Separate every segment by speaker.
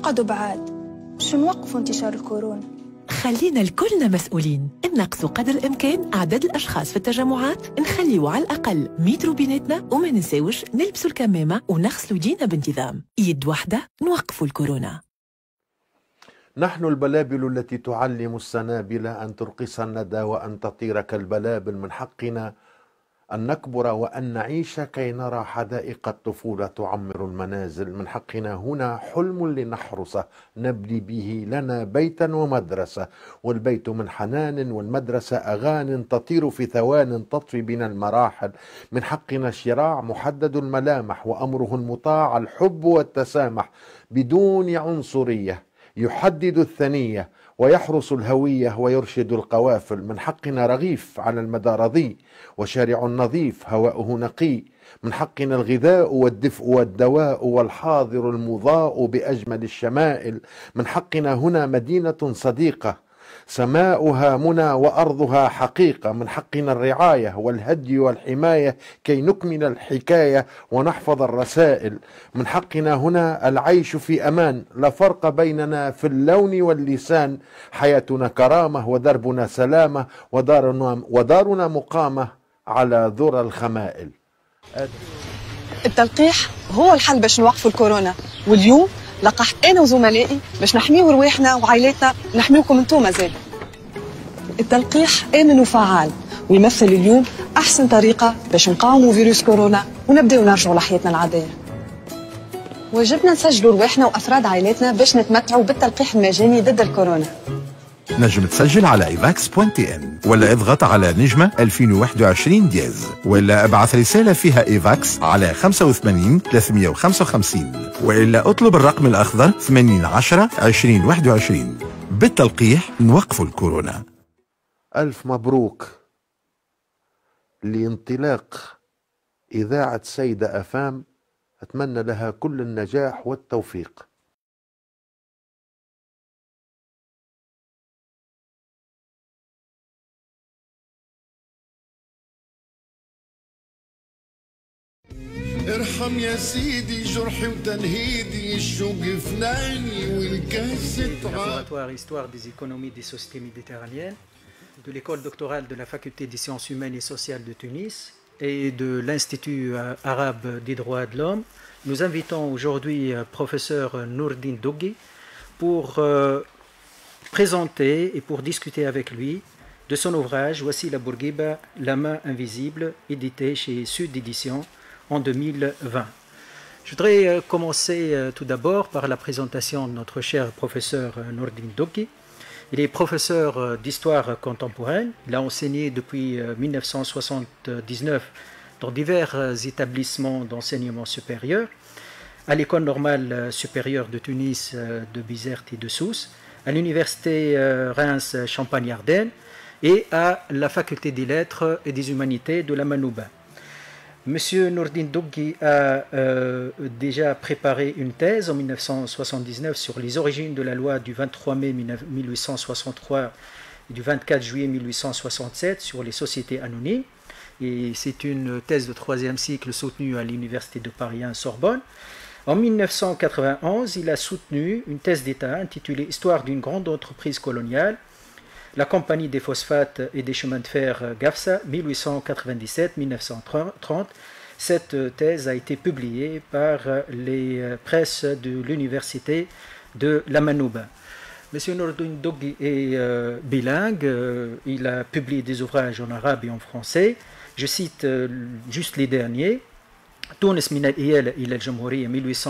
Speaker 1: نقعدوا بعاد باش نوقفوا انتشار الكورونا.
Speaker 2: خلينا الكلنا مسؤولين، نقصوا قدر الإمكان أعداد الأشخاص في التجمعات، نخليوا على الأقل 100 روبيناتنا، وما ننساوش نلبسوا الكمامة ونغسلوا ايدينا بانتظام. يد واحدة نوقفوا الكورونا.
Speaker 3: نحن البلابل التي تعلم السنابل أن ترقص الندى وأن تطير كالبلابل، من حقنا أن نكبر وأن نعيش كي نرى حدائق الطفولة تعمر المنازل. من حقنا هنا حلم لنحرسه نبني به لنا بيتا ومدرسة، والبيت من حنان والمدرسة أغان تطير في ثوان تطفي بنا المراحل. من حقنا شراع محدد الملامح وأمره المطاع الحب والتسامح بدون عنصرية، يحدد الثنية ويحرس الهوية ويرشد القوافل. من حقنا رغيف على المدى رضي وشارع نظيف هواؤه نقي. من حقنا الغذاء والدفء والدواء والحاضر المضاء بأجمل الشمائل. من حقنا هنا مدينة صديقة سماؤها منى وأرضها حقيقة. من حقنا الرعاية والهدي والحماية كي نكمل الحكاية ونحفظ الرسائل. من حقنا هنا العيش في أمان، لا فرق بيننا في اللون واللسان. حياتنا كرامة ودربنا سلامة ودارنا مقامة على ذرى الخمائل.
Speaker 4: التلقيح هو الحل باش نوقفوا الكورونا، واليوم لقحت انا وزملائي باش نحميو رواحنا وعائلاتنا ونحميوكم انتوما زاد. التلقيح آمن وفعال ويمثل اليوم أحسن طريقة باش نقاوموا فيروس كورونا ونبداو نرجعوا لحياتنا العادية. واجبنا نسجلوا رواحنا وأفراد عائلاتنا باش نتمتعوا بالتلقيح المجاني ضد الكورونا.
Speaker 5: نجم تسجل على evax.tn ولا اضغط على نجمة 2021 دياز، ولا ابعث رسالة فيها ايفاكس على 85 355، وإلا اطلب الرقم الأخضر 80 10 20 21. بالتلقيح نوقفوا الكورونا.
Speaker 3: ألف مبروك لانطلاق إذاعة سيدة أفام، أتمنى لها كل النجاح والتوفيق.
Speaker 6: ارحم يا سيدي جرحي وتنهيدي، الشوق فناني والكاس
Speaker 7: laboratoire Histoire des économies des sociétés méditerranéennes de l'école doctorale de la faculté des sciences humaines et sociales de Tunis et de l'Institut arabe des droits de l'homme. Nous invitons aujourd'hui professeur Nourdine Dougui pour présenter et pour discuter avec lui de son ouvrage Wassila Bourguiba, La main invisible, édité chez Sud Éditions en 2020. Je voudrais commencer tout d'abord par la présentation de notre cher professeur Nourdine Dougui. Il est professeur d'histoire contemporaine. Il a enseigné depuis 1979 dans divers établissements d'enseignement supérieur, à l'École normale supérieure de Tunis, de Bizerte et de Sousse, à l'Université Reims Champagne-Ardenne et à la Faculté des Lettres et des Humanités de la Manouba. Monsieur Nourdine Dougui a déjà préparé une thèse en 1979 sur les origines de la loi du 23 mai 1863 et du 24 juillet 1867 sur les sociétés anonymes. Et c'est une thèse de troisième cycle soutenue à l'Université de Paris 1 Sorbonne. En 1991, il a soutenu une thèse d'État intitulée Histoire d'une grande entreprise coloniale, la Compagnie des phosphates et des chemins de fer GAFSA, 1897-1930. Cette thèse a été publiée par les presses de l'Université de la Manouba. Monsieur Nourdine Dougui est bilingue, il a publié des ouvrages en arabe et en français. Je cite juste les derniers. Tunis min al-Iyal ila al-Jamhouriya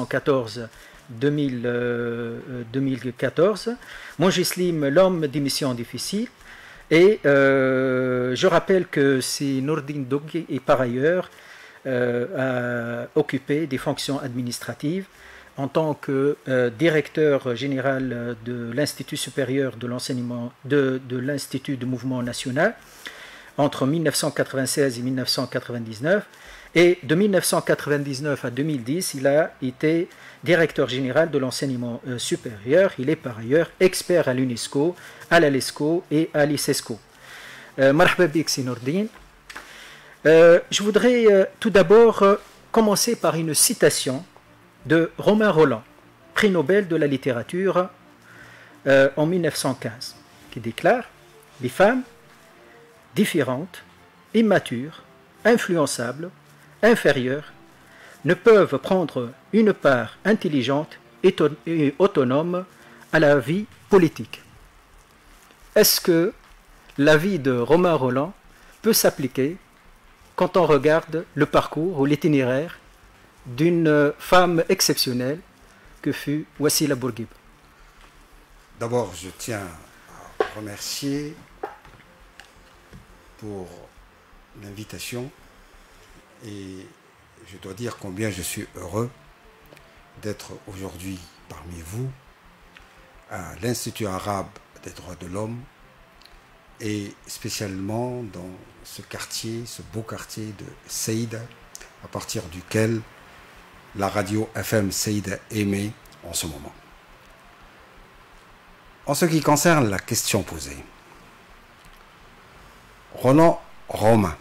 Speaker 7: 1814, Mongislim, l'homme des missions difficiles. Et je rappelle que c'est Nourdine Dougui et par ailleurs a occupé des fonctions administratives en tant que directeur général de l'Institut supérieur de l'enseignement de l'Institut de mouvement national entre 1996 et 1999. Et de 1999 à 2010, il a été directeur général de l'enseignement supérieur. Il est par ailleurs expert à l'UNESCO, à l'ALESCO et à l'ICESCO. Marhaba bik si Nourdine. Je voudrais tout d'abord commencer par une citation de Romain Rolland. prix Nobel de la littérature en 1915, qui déclare « Les femmes différentes, immatures, influençables, inférieures, ne peuvent prendre une part intelligente et autonome à la vie politique. » Est-ce que l'avis de Romain Rolland peut s'appliquer quand on regarde le parcours ou l'itinéraire d'une femme exceptionnelle que fut Wassila Bourguiba?
Speaker 8: D'abord, je tiens à remercier pour l'invitation et je dois dire combien je suis heureux d'être aujourd'hui parmi vous à l'Institut arabe des droits de l'homme et spécialement dans ce quartier, ce beau quartier de Saïda, à partir duquel la radio FM Saïda émet en ce moment. En ce qui concerne la question posée, Romain,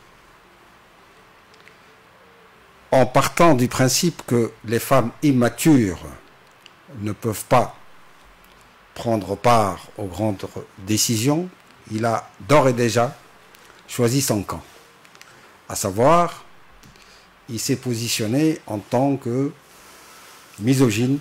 Speaker 8: en partant du principe que les femmes immatures ne peuvent pas prendre part aux grandes décisions, il a d'ores et déjà choisi son camp. À savoir, il s'est positionné en tant que misogyne,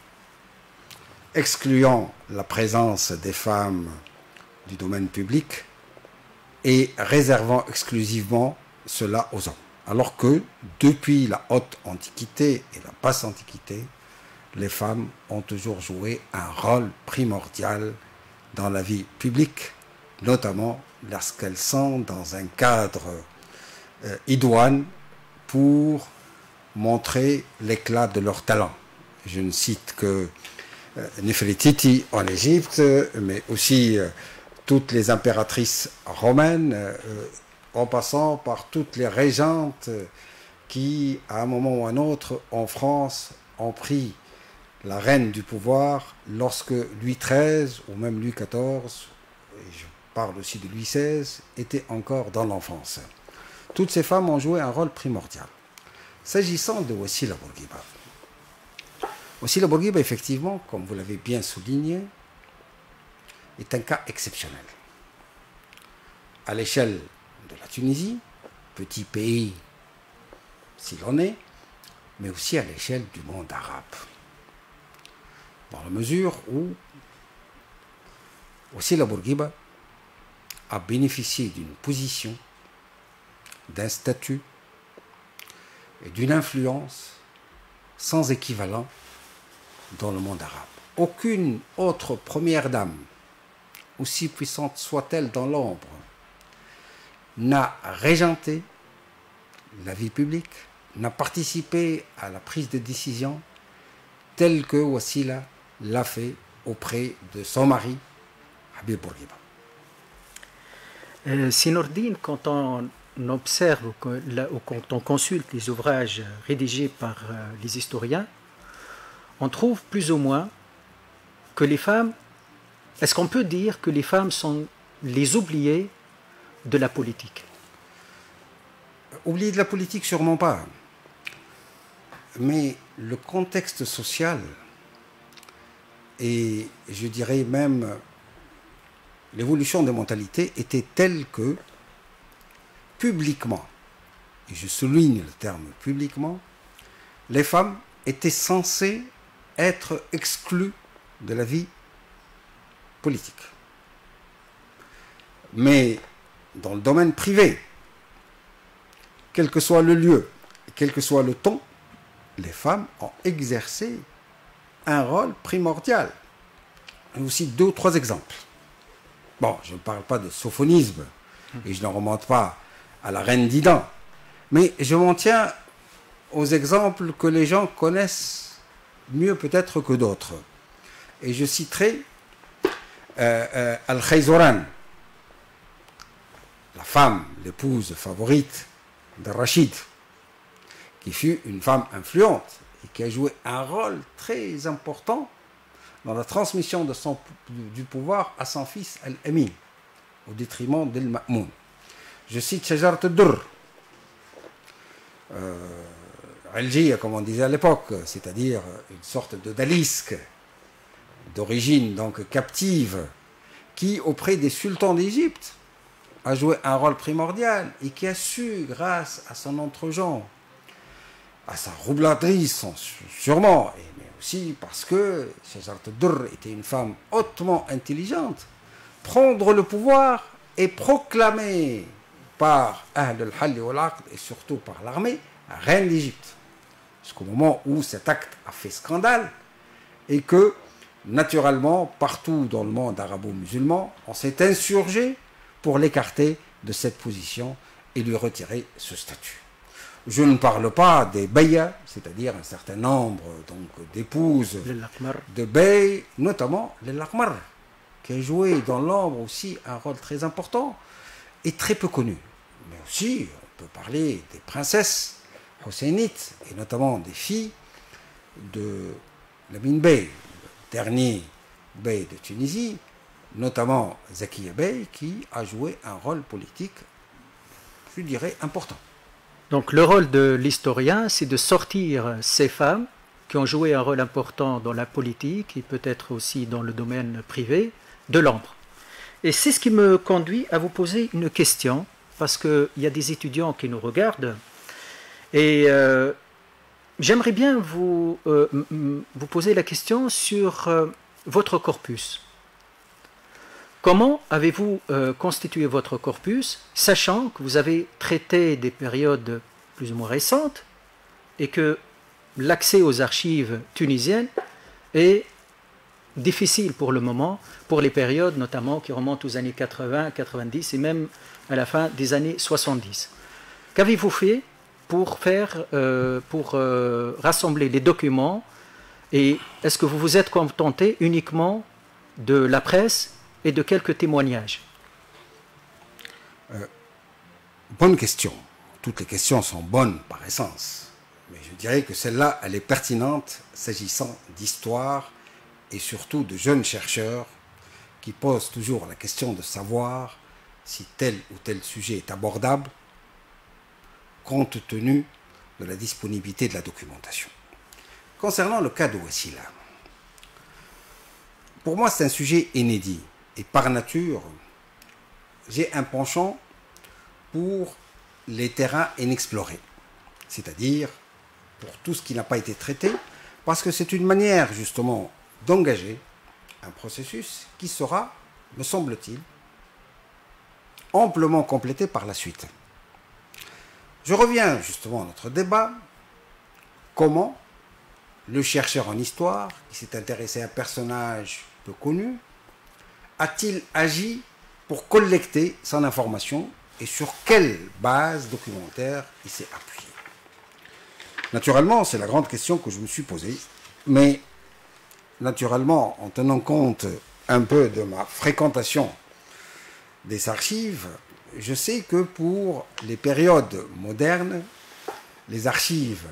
Speaker 8: excluant la présence des femmes du domaine public et réservant exclusivement cela aux hommes. Alors que depuis la haute antiquité et la basse antiquité, les femmes ont toujours joué un rôle primordial dans la vie publique, notamment lorsqu'elles sont dans un cadre idoine pour montrer l'éclat de leur talent. Je ne cite que Néfertiti en Égypte, mais aussi toutes les impératrices romaines, en passant par toutes les régentes qui, à un moment ou à un autre, en France, ont pris la reine du pouvoir lorsque Louis XIII ou même Louis XIV, et je parle aussi de Louis XVI, étaient encore dans l'enfance. Toutes ces femmes ont joué un rôle primordial. S'agissant de Wassila Bourguiba, Wassila Bourguiba, effectivement, comme vous l'avez bien souligné, est un cas exceptionnel. À l'échelle de la Tunisie, petit pays s'il en est, mais aussi à l'échelle du monde arabe. Dans la mesure où Wassila Bourguiba a bénéficié d'une position, d'un statut et d'une influence sans équivalent dans le monde arabe. Aucune autre première dame, aussi puissante soit-elle dans l'ombre, n'a régenté la vie publique, n'a participé à la prise de décision telle que Wassila l'a fait auprès de son mari, Habib Bourguiba.
Speaker 7: Sinordine, quand on observe ou quand on consulte les ouvrages rédigés par les historiens, on trouve plus ou moins que les femmes, est-ce qu'on peut dire que les femmes sont les oubliées de la politique?
Speaker 8: Oubliées de la politique, sûrement pas. Mais le contexte social et je dirais même l'évolution des mentalités était telle que publiquement, et je souligne le terme publiquement, les femmes étaient censées être exclues de la vie politique. Mais dans le domaine privé, quel que soit le lieu, quel que soit le ton, les femmes ont exercé un rôle primordial. Et aussi 2 ou 3 exemples. Bon, je ne parle pas de sophonisme, et je ne remonte pas à la reine d'Idan, mais je m'en tiens aux exemples que les gens connaissent mieux peut-être que d'autres. Et je citerai Al-Khayzoran, la femme, l'épouse favorite de Rachid, qui fut une femme influente et qui a joué un rôle très important dans la transmission du pouvoir à son fils Al-Amin, au détriment d'Al-Ma'moun. Je cite Shajarat al-Durr, Relgia, comme on disait à l'époque, c'est-à-dire une sorte d'odalisque, d'origine donc captive, qui, auprès des sultans d'Égypte, a joué un rôle primordial et qui a su, grâce à son entre-gens, à sa roublaterie, sûrement, mais aussi parce que Shajarat ad-Durr était une femme hautement intelligente, prendre le pouvoir et proclamer par Ahl al-Hall wal-Aqd et surtout par l'armée, reine d'Égypte. Jusqu'au moment où cet acte a fait scandale et que, naturellement, partout dans le monde arabo-musulman, on s'est insurgé pour l'écarter de cette position et lui retirer ce statut. Je ne parle pas des bayas, c'est-à-dire un certain nombre d'épouses de bey, notamment les Lakmar, qui a joué dans l'ombre aussi un rôle très important et très peu connu. Mais aussi, on peut parler des princesses husseinites, et notamment des filles de Lamine Bey, le dernier bey de Tunisie, notamment Zakiya Bey, qui a joué un rôle politique, je dirais, important.
Speaker 7: Donc le rôle de l'historien, c'est de sortir ces femmes qui ont joué un rôle important dans la politique et peut-être aussi dans le domaine privé, de l'ombre. Et c'est ce qui me conduit à vous poser une question, parce qu'il y a des étudiants qui nous regardent, et j'aimerais bien vous poser la question sur votre corpus. Comment avez-vous constitué votre corpus, sachant que vous avez traité des périodes plus ou moins récentes et que l'accès aux archives tunisiennes est difficile pour le moment, pour les périodes notamment qui remontent aux années 80, 90 et même à la fin des années 70. Qu'avez-vous fait pour rassembler les documents, et est-ce que vous vous êtes contenté uniquement de la presse et de quelques témoignages?
Speaker 8: Bonne question. Toutes les questions sont bonnes par essence. Mais je dirais que celle-là, elle est pertinente s'agissant d'histoire et surtout de jeunes chercheurs qui posent toujours la question de savoir si tel ou tel sujet est abordable compte tenu de la disponibilité de la documentation. Concernant le cas de Wassila, pour moi c'est un sujet inédit. Et par nature, j'ai un penchant pour les terrains inexplorés, c'est-à-dire pour tout ce qui n'a pas été traité, parce que c'est une manière justement d'engager un processus qui sera, me semble-t-il, amplement complété par la suite. Je reviens justement à notre débat, comment le chercheur en histoire, qui s'est intéressé à un personnage peu connu, a-t-il agi pour collecter son information et sur quelle base documentaire il s'est appuyé? Naturellement, c'est la grande question que je me suis posée, mais naturellement, en tenant compte un peu de ma fréquentation des archives, je sais que pour les périodes modernes, les archives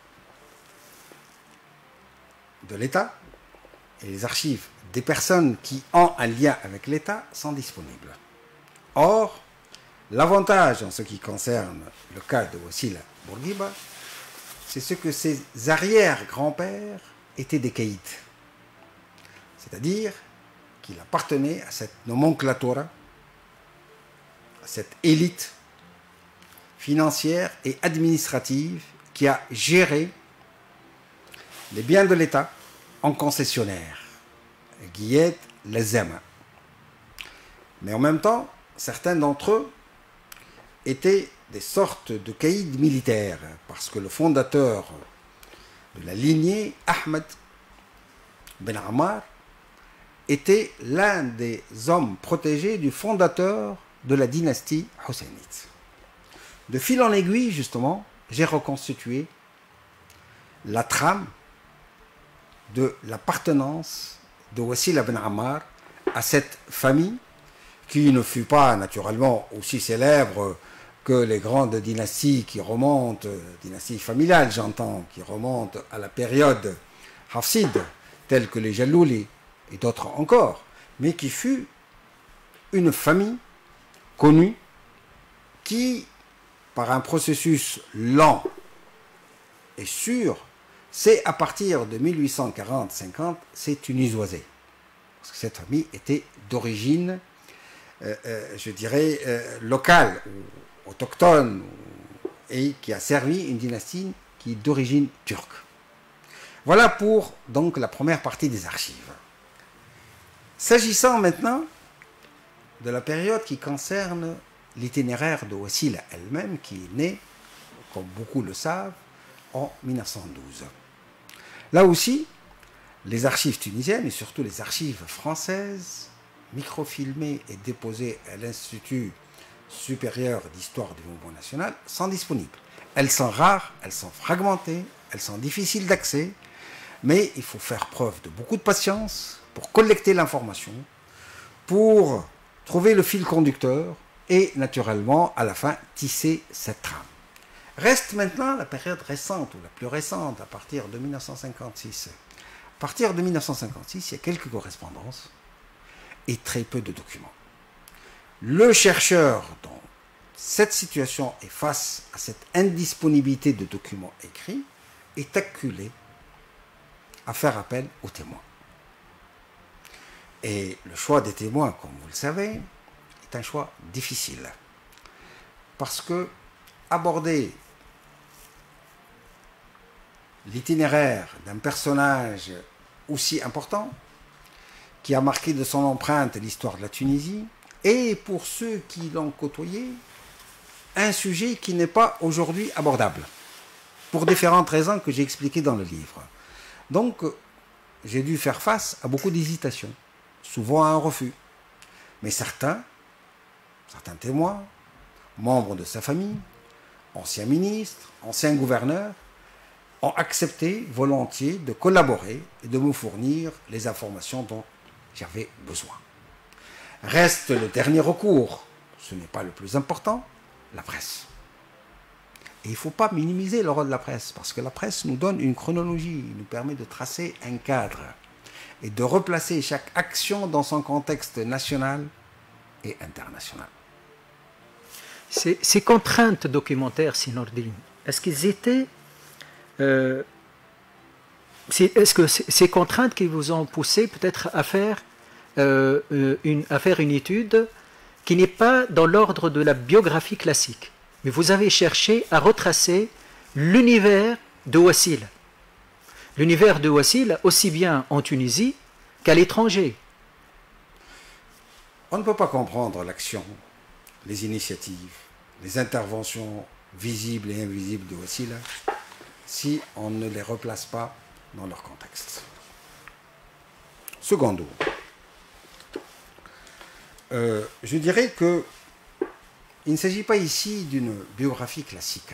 Speaker 8: de l'État et les archives des personnes qui ont un lien avec l'État sont disponibles. Or, l'avantage en ce qui concerne le cas de Wassila Bourguiba, c'est ce que ses arrière-grands-pères étaient des caïds. C'est-à-dire qu'il appartenait à cette nomenclatura, à cette élite financière et administrative qui a géré les biens de l'État en concessionnaire, Guillette, les Zema. Mais en même temps, certains d'entre eux étaient des sortes de caïds militaires, parce que le fondateur de la lignée, Ahmed Ben Ammar, était l'un des hommes protégés du fondateur de la dynastie husseynite. De fil en aiguille, justement, j'ai reconstitué la trame de l'appartenance de Wassila Ben Ammar à cette famille qui ne fut pas naturellement aussi célèbre que les grandes dynasties qui remontent, dynasties familiales j'entends, qui remontent à la période hafside, telles que les Jalouli et d'autres encore, mais qui fut une famille connue qui, par un processus lent est sûr, c'est à partir de 1840-50, c'est tunisoisé. Parce que cette famille était d'origine, je dirais, locale, ou autochtone, et qui a servi une dynastie qui est d'origine turque. Voilà pour donc la première partie des archives. S'agissant maintenant de la période qui concerne l'itinéraire de Wassila elle-même, qui est née, comme beaucoup le savent, en 1912. Là aussi, les archives tunisiennes, et surtout les archives françaises, microfilmées et déposées à l'Institut supérieur d'histoire du mouvement national, sont disponibles. Elles sont rares, elles sont fragmentées, elles sont difficiles d'accès, mais il faut faire preuve de beaucoup de patience pour collecter l'information, pour trouver le fil conducteur et, naturellement, à la fin, tisser cette trame. Reste maintenant la période récente, ou la plus récente, à partir de 1956. À partir de 1956, il y a quelques correspondances et très peu de documents. Le chercheur, dans cette situation et face à cette indisponibilité de documents écrits, est acculé à faire appel aux témoins. Et le choix des témoins, comme vous le savez, est un choix difficile. Parce que aborder l'itinéraire d'un personnage aussi important, qui a marqué de son empreinte l'histoire de la Tunisie, et pour ceux qui l'ont côtoyé, un sujet qui n'est pas aujourd'hui abordable, pour différentes raisons que j'ai expliquées dans le livre. Donc, j'ai dû faire face à beaucoup d'hésitations, souvent à un refus. Mais certains témoins, membres de sa famille, anciens ministres, anciens gouverneurs, ont accepté volontiers de collaborer et de me fournir les informations dont j'avais besoin. Reste le dernier recours, ce n'est pas le plus important, la presse. Et il ne faut pas minimiser le rôle de la presse, parce que la presse nous donne une chronologie, nous permet de tracer un cadre et de replacer chaque action dans son contexte national et international.
Speaker 7: Ces contraintes documentaires, Sinordine, est-ce qu'ils étaient... est-ce que ces contraintes qui vous ont poussé peut-être à faire une étude qui n'est pas dans l'ordre de la biographie classique, mais vous avez cherché à retracer l'univers de Wassila. L'univers de Wassila, aussi bien en Tunisie qu'à l'étranger.
Speaker 8: On ne peut pas comprendre l'action, les initiatives, les interventions visibles et invisibles de Wassila si on ne les replace pas dans leur contexte. Secondo, je dirais que il ne s'agit pas ici d'une biographie classique.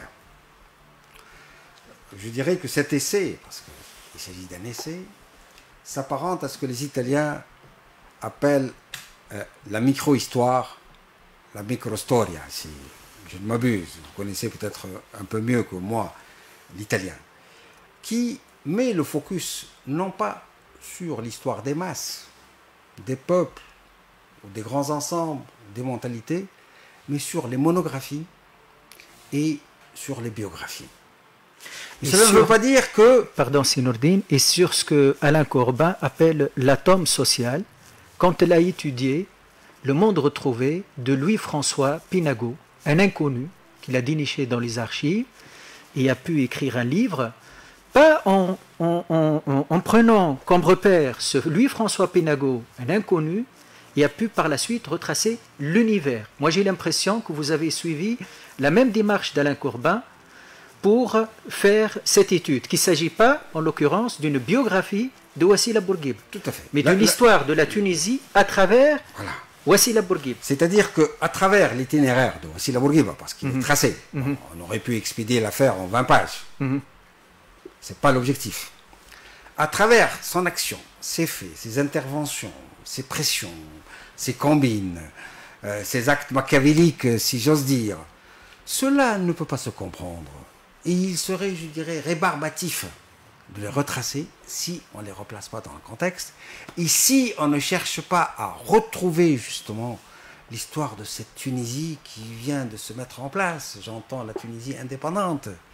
Speaker 8: Je dirais que cet essai, parce qu'il s'agit d'un essai, s'apparente à ce que les Italiens appellent la micro-histoire, la micro-storia, si je ne m'abuse. Vous connaissez peut-être un peu mieux que moi l'italien, qui met le focus non pas sur l'histoire des masses, des peuples, ou des grands ensembles, des mentalités, mais sur les monographies et sur les biographies. Cela ne veut pas dire que...
Speaker 7: Pardon, Sinordine, et sur ce que Alain Corbin appelle l'atome social, quand elle a étudié Le monde retrouvé de Louis-François Pinago, un inconnu qu'il a déniché dans les archives, et a pu écrire un livre, pas en prenant comme repère ce Louis-François Pinago, un inconnu, et a pu par la suite retracer l'univers. Moi j'ai l'impression que vous avez suivi la même démarche d'Alain Corbin pour faire cette étude, qu'il ne s'agit pas, en l'occurrence, d'une biographie de Wassila Bourguiba,
Speaker 8: tout à fait,
Speaker 7: mais d'une histoire de la Tunisie à travers Wassila Bourguiba.
Speaker 8: C'est-à-dire qu'à travers l'itinéraire de Wassila Bourguiba, parce qu'il est tracé, on aurait pu expédier l'affaire en 20 pages, ce n'est pas l'objectif. À travers son action, ses faits, ses interventions, ses pressions, ses combines, ses actes machiavéliques, si j'ose dire, cela ne peut pas se comprendre. Et il serait, je dirais, rébarbatif de les retracer si on ne les replace pas dans le contexte et si on ne cherche pas à retrouver justement l'histoire de cette Tunisie qui vient de se mettre en place. J'entends la Tunisie indépendante.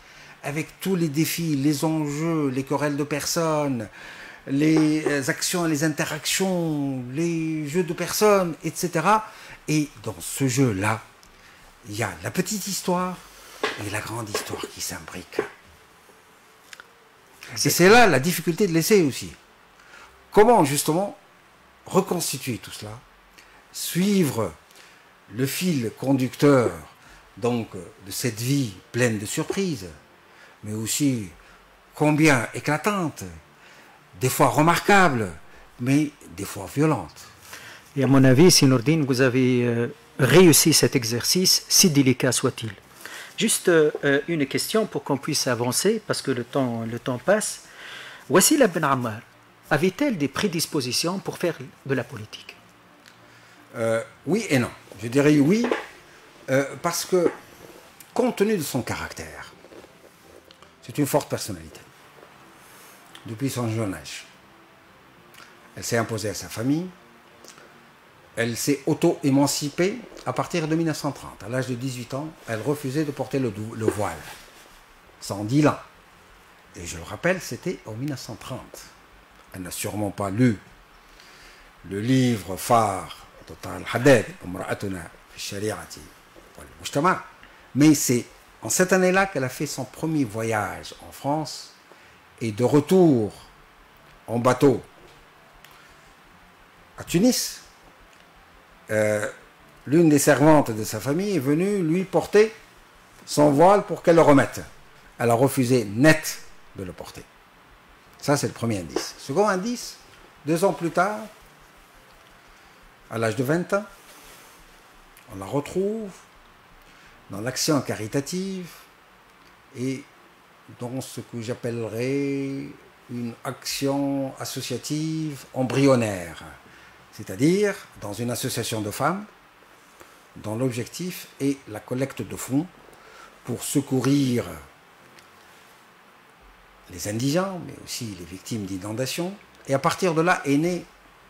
Speaker 8: avec tous les défis, les enjeux, les querelles de personnes, les actions et les interactions, les jeux de personnes, etc. Et dans ce jeu-là, il y a la petite histoire et la grande histoire qui s'imbriquent. Et c'est là la difficulté de l'essai aussi. Comment justement reconstituer tout cela, suivre le fil conducteur donc de cette vie pleine de surprises, mais aussi combien éclatante, des fois remarquable, mais des fois violente.
Speaker 7: Et à mon avis, Sinourdine, vous avez réussi cet exercice, si délicat soit-il. Juste une question pour qu'on puisse avancer, parce que le temps passe. Wassila Ben Ammar, avait-elle des prédispositions pour faire de la politique?
Speaker 8: Oui et non. Je dirais oui, parce que, compte tenu de son caractère, c'est une forte personnalité. Depuis son jeune âge, elle s'est imposée à sa famille, elle s'est auto-émancipée à partir de 1930. À l'âge de 18 ans, elle refusait de porter le voile. Ça en dit là. Et je le rappelle, c'était en 1930. Elle n'a sûrement pas lu le livre phare de Al-Haddad, mais c'est en cette année-là qu'elle a fait son premier voyage en France, et de retour en bateau à Tunis, l'une des servantes de sa famille est venue lui porter son voile pour qu'elle le remette. Elle a refusé net de le porter. Ça, c'est le premier indice. Second indice, 2 ans plus tard, à l'âge de 20 ans, on la retrouve dans l'action caritative et dans ce que j'appellerais une action associative embryonnaire, c'est-à-dire dans une association de femmes dont l'objectif est la collecte de fonds pour secourir les indigents, mais aussi les victimes d'inondations. Et à partir de là est née,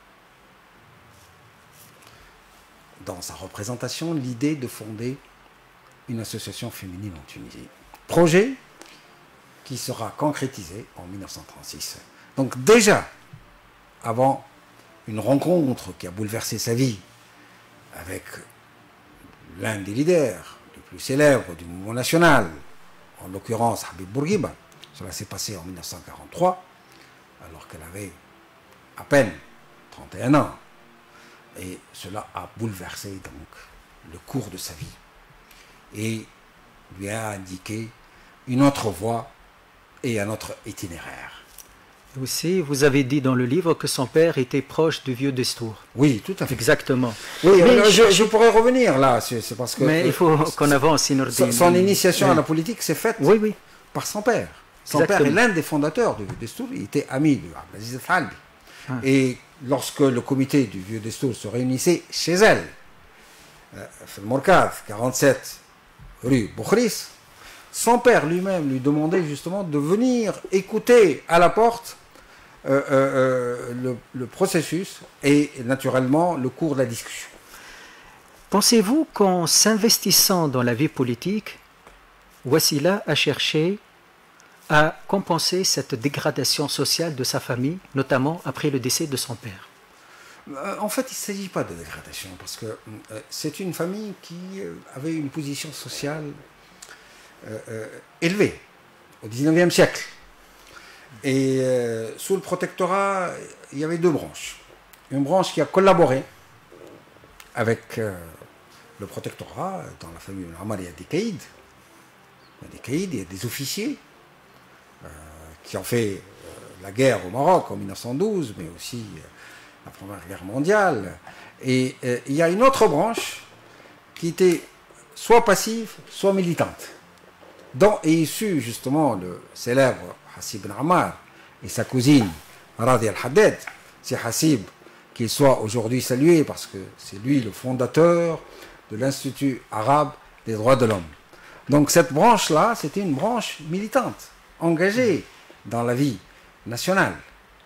Speaker 8: dans sa représentation, l'idée de fonder une association féminine en Tunisie. Projet qui sera concrétisé en 1936. Donc déjà, avant une rencontre qui a bouleversé sa vie avec l'un des leaders les plus célèbres du mouvement national, en l'occurrence Habib Bourguiba, cela s'est passé en 1943, alors qu'elle avait à peine 31 ans. Et cela a bouleversé donc le cours de sa vie et lui a indiqué une autre voie et un autre itinéraire.
Speaker 7: Aussi, vous avez dit dans le livre que son père était proche du vieux Destour.
Speaker 8: Oui, tout à fait.
Speaker 7: Exactement.
Speaker 8: Oui, je pourrais revenir là, c'est parce que...
Speaker 7: Mais il faut qu'on avance, Sinourdine.
Speaker 8: Son initiation à la politique s'est faite par son père. Son père est l'un des fondateurs du vieux Destour, il était ami de Abdelaziz Al-Halbi. Et lorsque le comité du vieux Destour se réunissait chez elle, Morkad, 47 rue Boukhris, son père lui-même lui demandait justement de venir écouter à la porte le processus et naturellement le cours de la discussion.
Speaker 7: Pensez-vous qu'en s'investissant dans la vie politique, Wassila a cherché à compenser cette dégradation sociale de sa famille, notamment après le décès de son père?
Speaker 8: En fait, il ne s'agit pas de dégradation, parce que c'est une famille qui avait une position sociale élevée au XIXe siècle. Et sous le protectorat, il y avait 2 branches. Une branche qui a collaboré avec le protectorat. Dans la famille Ammar, il y a des caïds. Il y a des officiers qui ont fait la guerre au Maroc en 1912, mais aussi la Première Guerre mondiale. Et il y a une autre branche qui était soit passive, soit militante, dont est issu justement le célèbre Hassib Ben Ammar et sa cousine Radi Al-Haddad. C'est Hassib qu'il soit aujourd'hui salué parce que c'est lui le fondateur de l'Institut arabe des droits de l'homme. Donc cette branche-là, c'était une branche militante, engagée dans la vie nationale.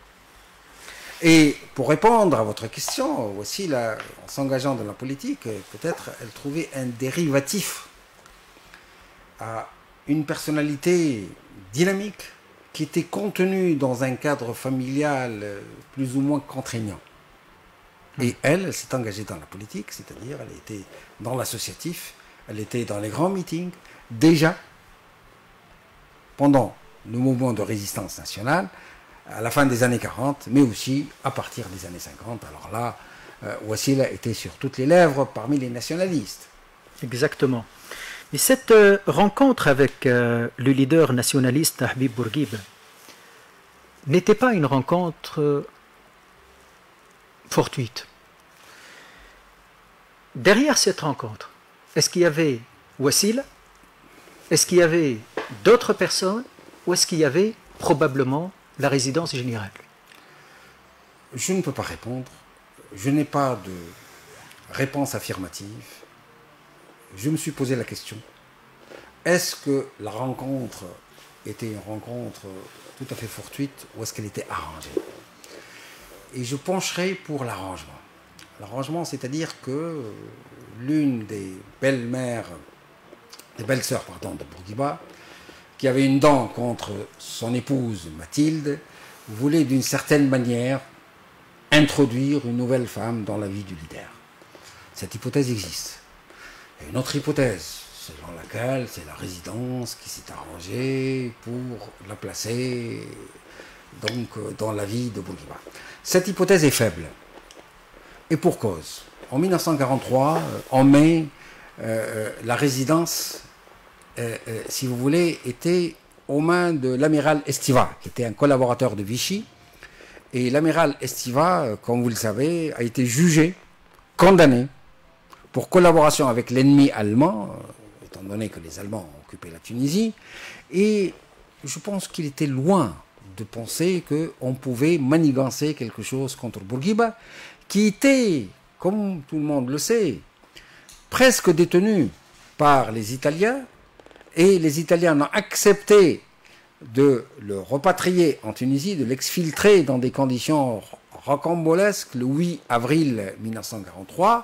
Speaker 8: Et pour répondre à votre question, aussi, là, en s'engageant dans la politique, peut-être elle trouvait un dérivatif à une personnalité dynamique qui était contenue dans un cadre familial plus ou moins contraignant. Et elle s'est engagée dans la politique, c'est-à-dire elle était dans l'associatif, elle était dans les grands meetings, déjà pendant le mouvement de résistance nationale, à la fin des années 40, mais aussi à partir des années 50. Alors là, Wassila était sur toutes les lèvres parmi les nationalistes.
Speaker 7: Exactement. Et cette rencontre avec le leader nationaliste Habib Bourguiba n'était pas une rencontre fortuite. Derrière cette rencontre, est-ce qu'il y avait Wassila? Est-ce qu'il y avait d'autres personnes? Ou est-ce qu'il y avait probablement la résidence générale?
Speaker 8: Je ne peux pas répondre. Je n'ai pas de réponse affirmative. Je me suis posé la question. Est-ce que la rencontre était une rencontre tout à fait fortuite ou est-ce qu'elle était arrangée? Et je pencherai pour l'arrangement. L'arrangement, c'est-à-dire que l'une des belles-mères, des belles-sœurs, pardon, de Bourguiba, qui avait une dent contre son épouse Mathilde, voulait d'une certaine manière introduire une nouvelle femme dans la vie du leader. Cette hypothèse existe. Il y a une autre hypothèse, selon laquelle c'est la résidence qui s'est arrangée pour la placer donc, dans la vie de Bourguiba. Cette hypothèse est faible. Et pour cause. En 1943, en mai, la résidence, si vous voulez, était aux mains de l'amiral Estiva, qui était un collaborateur de Vichy. Et l'amiral Estiva, comme vous le savez, a été jugé, condamné, pour collaboration avec l'ennemi allemand, étant donné que les Allemands ont occupé la Tunisie. Et je pense qu'il était loin de penser qu'on pouvait manigancer quelque chose contre Bourguiba, qui était, comme tout le monde le sait, presque détenu par les Italiens, et les Italiens ont accepté de le repatrier en Tunisie, de l'exfiltrer dans des conditions rocambolesques le 8 avril 1943,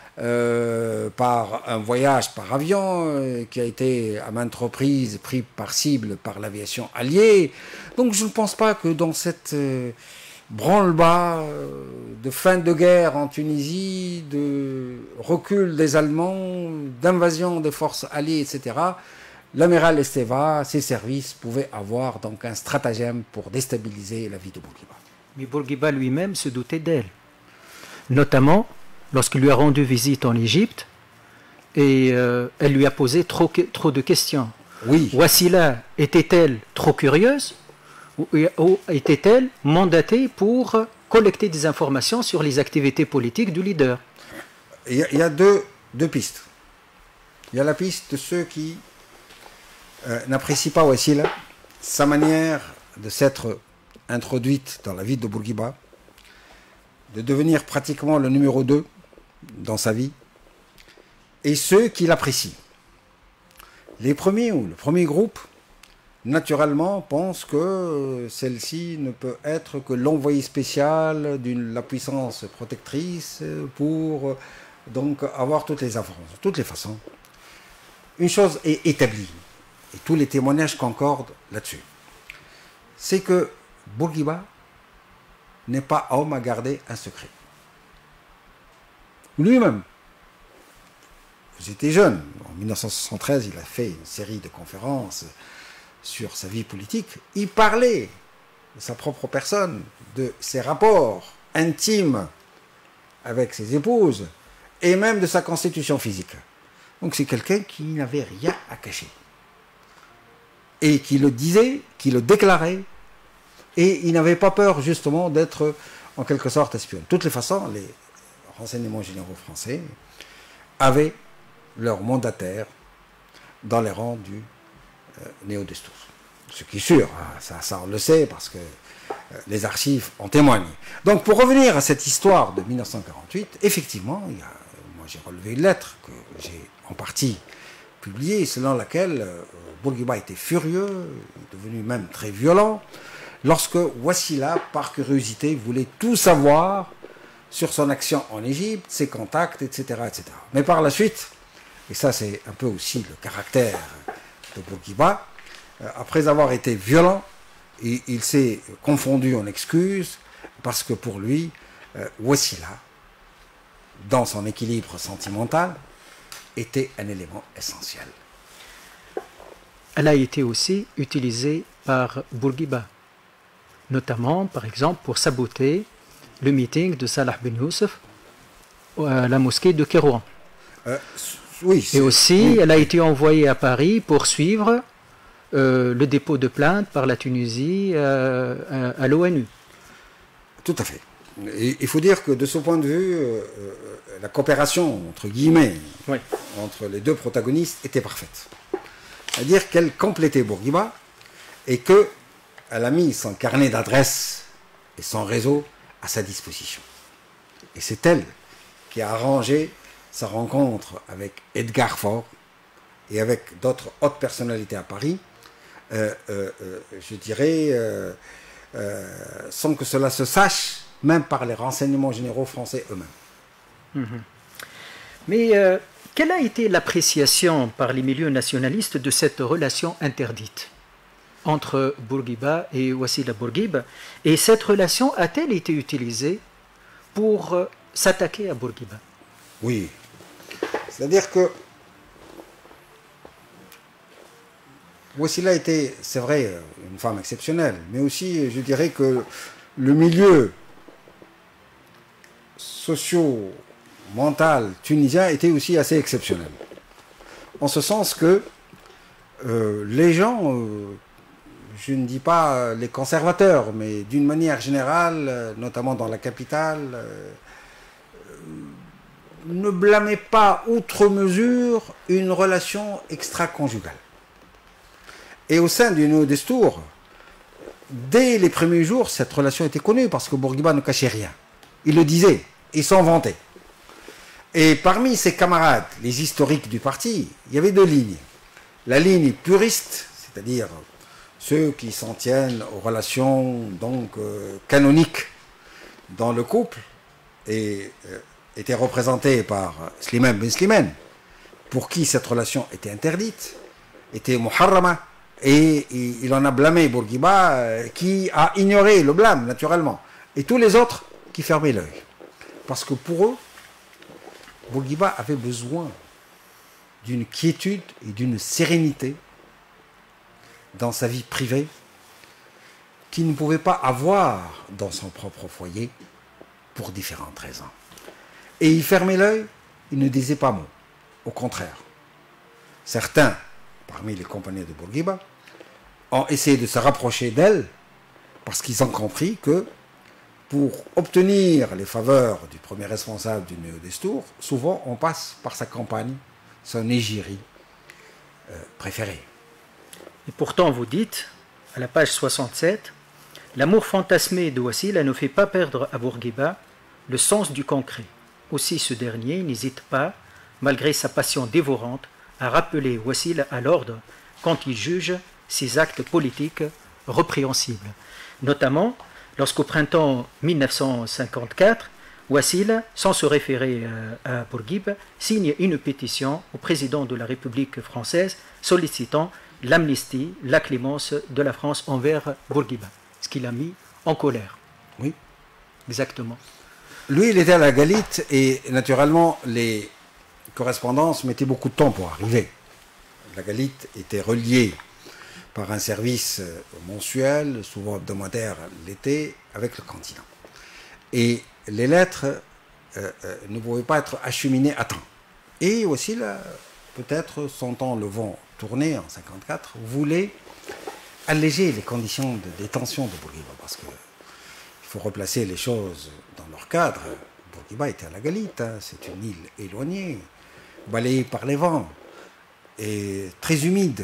Speaker 8: par un voyage par avion qui a été à maintes reprises pris par cible par l'aviation alliée. Donc je ne pense pas que dans cette branle-bas de fin de guerre en Tunisie, de recul des Allemands, d'invasion des forces alliées, etc., l'amiral Esteva, ses services pouvaient avoir donc un stratagème pour déstabiliser la vie de Bourguiba.
Speaker 7: Mais Bourguiba lui-même se doutait d'elle, notamment lorsqu'il lui a rendu visite en Égypte et elle lui a posé trop de questions.
Speaker 8: Oui.
Speaker 7: Wassila était-elle trop curieuse ou était-elle mandatée pour collecter des informations sur les activités politiques du leader?
Speaker 8: Il y a deux pistes. Il y a la piste de ceux qui n'apprécient pas Wassila, sa manière de s'être introduite dans la vie de Bourguiba, de devenir pratiquement le numéro 2 dans sa vie, et ceux qui l'apprécient. Les premiers, ou le premier groupe, naturellement, pensent que celle-ci ne peut être que l'envoyé spécial de la puissance protectrice pour donc avoir toutes les informations. De toutes les façons, une chose est établie, et tous les témoignages concordent là-dessus, c'est que Bourguiba n'est pas homme à garder un secret. Lui-même, vous étiez jeune, en 1973, il a fait une série de conférences sur sa vie politique. Il parlait de sa propre personne, de ses rapports intimes avec ses épouses, et même de sa constitution physique. Donc c'est quelqu'un qui n'avait rien à cacher. Et qui le disait, qui le déclarait, et il n'avait pas peur justement d'être en quelque sorte espion. De toutes les façons, les renseignements généraux français avaient leur mandataire dans les rangs du Néo-Destours. Ce qui est sûr, ça on le sait parce que les archives en témoignent. Donc pour revenir à cette histoire de 1948, effectivement, moi j'ai relevé une lettre que j'ai en partie publiée, selon laquelle Bourguiba était furieux, devenu même très violent, lorsque Wassila, par curiosité, voulait tout savoir sur son action en Égypte, ses contacts, etc., etc. Mais par la suite, et ça c'est un peu aussi le caractère de Bourguiba, après avoir été violent, il s'est confondu en excuses, parce que pour lui, Wassila, dans son équilibre sentimental, était un élément essentiel.
Speaker 7: Elle a été aussi utilisée par Bourguiba, notamment, par exemple, pour saboter le meeting de Salah Ben Youssef à la mosquée de Kérouan.
Speaker 8: Oui,
Speaker 7: et aussi, elle a été envoyée à Paris pour suivre le dépôt de plainte par la Tunisie à l'ONU.
Speaker 8: Tout à fait. Et il faut dire que de ce point de vue, la coopération, entre guillemets,
Speaker 7: oui,
Speaker 8: entre les deux protagonistes était parfaite. C'est-à-dire qu'elle complétait Bourguiba et qu'elle a mis son carnet d'adresses et son réseau à sa disposition. Et c'est elle qui a arrangé sa rencontre avec Edgar Faure et avec d'autres hautes personnalités à Paris, je dirais, sans que cela se sache, même par les renseignements généraux français eux-mêmes.
Speaker 7: Mais quelle a été l'appréciation par les milieux nationalistes de cette relation interdite entre Bourguiba et Wassila Bourguiba? Et cette relation a-t-elle été utilisée pour s'attaquer à Bourguiba?
Speaker 8: Oui. C'est-à-dire que Wassila était, c'est vrai, une femme exceptionnelle, mais aussi, je dirais que le milieu socio-mental tunisien était aussi assez exceptionnel. En ce sens que les gens, je ne dis pas les conservateurs, mais d'une manière générale, notamment dans la capitale, ne blâmaient pas outre mesure une relation extra-conjugale. Et au sein du Néo-Destour, dès les premiers jours, cette relation était connue parce que Bourguiba ne cachait rien. Il le disait, il s'en vantait. Et parmi ses camarades, les historiques du parti, il y avait deux lignes. La ligne puriste, c'est-à-dire ceux qui s'en tiennent aux relations donc canoniques dans le couple, et étaient représentés par Slimane Ben Slimane, pour qui cette relation était interdite, était muharrama, et il en a blâmé Bourguiba, qui a ignoré le blâme, naturellement, et tous les autres qui fermaient l'œil. Parce que pour eux, Bourguiba avait besoin d'une quiétude et d'une sérénité dans sa vie privée qu'il ne pouvait pas avoir dans son propre foyer pour différentes raisons. Et il fermait l'œil, il ne disait pas mot. Au contraire. Certains, parmi les compagnons de Bourguiba, ont essayé de se rapprocher d'elle parce qu'ils ont compris que pour obtenir les faveurs du premier responsable du Néo-Destour, souvent on passe par sa compagne, son égérie préférée.
Speaker 7: Et pourtant, vous dites, à la page 67, l'amour fantasmé de Wassila ne fait pas perdre à Bourguiba le sens du concret. Aussi, ce dernier n'hésite pas, malgré sa passion dévorante, à rappeler Wassila à l'ordre quand il juge ses actes politiques répréhensibles. Notamment, lorsqu'au printemps 1954, Wassila, sans se référer à Bourguiba, signe une pétition au président de la République française sollicitant l'amnistie, la clémence de la France envers Bourguiba, ce qui l'a mis en colère.
Speaker 8: Oui.
Speaker 7: Exactement.
Speaker 8: Lui, il était à la Galite et naturellement, les correspondances mettaient beaucoup de temps pour arriver. La Galite était reliée par un service mensuel, souvent hebdomadaire l'été, avec le continent. Et les lettres ne pouvaient pas être acheminées à temps. Et aussi, là, peut-être, sentant le vent tourner en 1954, voulait alléger les conditions de détention de Bourguiba, parce qu'il faut replacer les choses dans leur cadre. Bourguiba était à la Galite, hein, c'est une île éloignée, balayée par les vents, et très humide,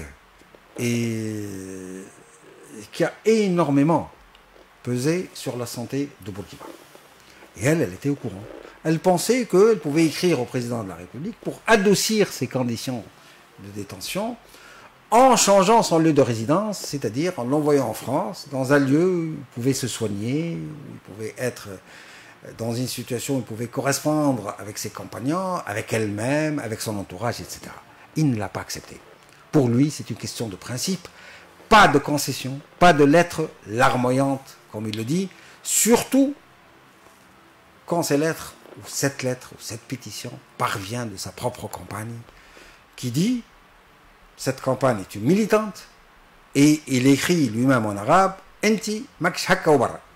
Speaker 8: et qui a énormément pesé sur la santé de Bourguiba. Et elle était au courant. Elle pensait qu'elle pouvait écrire au président de la République pour adoucir ses conditions de détention en changeant son lieu de résidence, c'est-à-dire en l'envoyant en France, dans un lieu où il pouvait se soigner, où il pouvait être dans une situation où il pouvait correspondre avec ses compagnons, avec elle-même, avec son entourage, etc. Il ne l'a pas accepté. Pour lui, c'est une question de principe. Pas de concession, pas de lettres larmoyantes, comme il le dit, surtout quand cette lettre ou cette pétition parvient de sa propre campagne, qui dit, cette campagne est une militante, et il écrit lui-même en arabe, Enti maksh hakka wa barra.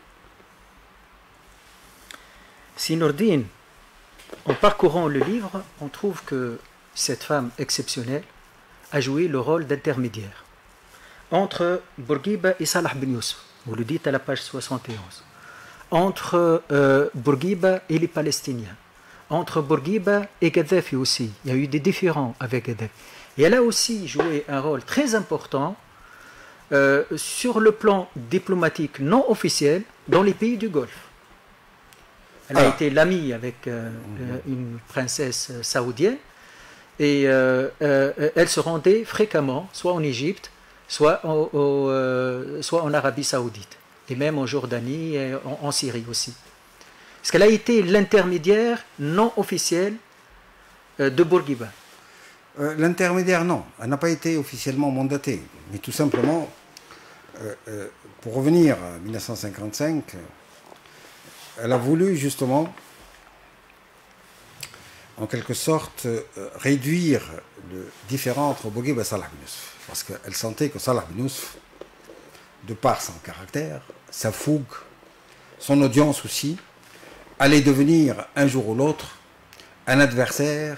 Speaker 7: Si Nourdine, en parcourant le livre, on trouve que cette femme exceptionnelle a joué le rôle d'intermédiaire entre Bourguiba et Salah Ben Youssef. Vous le dites à la page 71. Entre Bourguiba et les Palestiniens. Entre Bourguiba et Kadhafi aussi. Il y a eu des différends avec Kadhafi. Et elle a aussi joué un rôle très important sur le plan diplomatique non officiel dans les pays du Golfe. Elle a été l'amie avec une princesse saoudienne et elle se rendait fréquemment, soit en Égypte, soit en Arabie Saoudite, et même en Jordanie et en Syrie aussi. Parce qu'elle a été l'intermédiaire non officiel de Bourguiba.
Speaker 8: L'intermédiaire, non. Elle n'a pas été officiellement mandatée. Mais tout simplement, pour revenir à 1955, elle a voulu justement, en quelque sorte, réduire le différend entre Bourguiba et Salah Ben Youssef. Parce qu'elle sentait que Salah Ben Youssef, de par son caractère, sa fougue, son audience aussi, allait devenir un jour ou l'autre un adversaire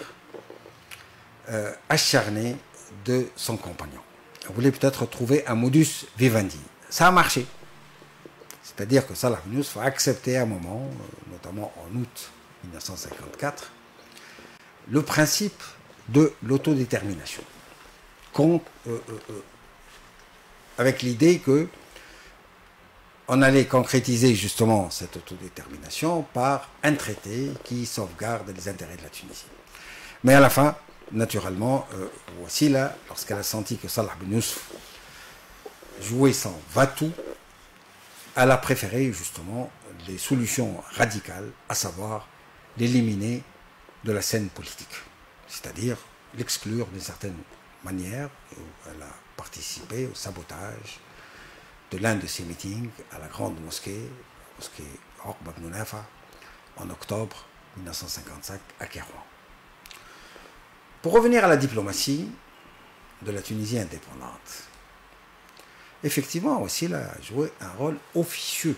Speaker 8: acharné de son compagnon. Elle voulait peut-être trouver un modus vivendi. Ça a marché. C'est-à-dire que Salah Ben Youssef a accepté à un moment, notamment en août 1954, le principe de l'autodétermination. Avec l'idée que on allait concrétiser justement cette autodétermination par un traité qui sauvegarde les intérêts de la Tunisie. Mais à la fin, naturellement, Wassila, lorsqu'elle a senti que Salah Ben Youssef jouait son va-tout, elle a préféré justement des solutions radicales, à savoir l'éliminer de la scène politique, c'est-à-dire l'exclure d'une certaine manière. Elle a participé au sabotage de l'un de ses meetings à la grande mosquée Oqba Ben Nafa, en octobre 1955 à Kairouan. Pour revenir à la diplomatie de la Tunisie indépendante, effectivement, aussi, elle a joué un rôle officieux,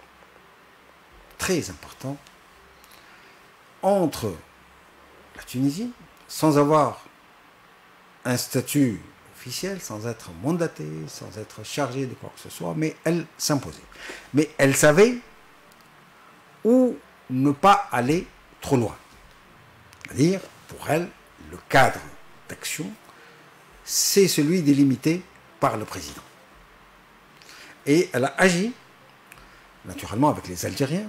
Speaker 8: très important, entre la Tunisie, sans avoir un statut officiel, sans être mandatée, sans être chargée de quoi que ce soit, mais elle s'imposait. Mais elle savait où ne pas aller trop loin. C'est-à-dire, pour elle, le cadre d'action, c'est celui délimité par le président. Et elle a agi, naturellement, avec les Algériens,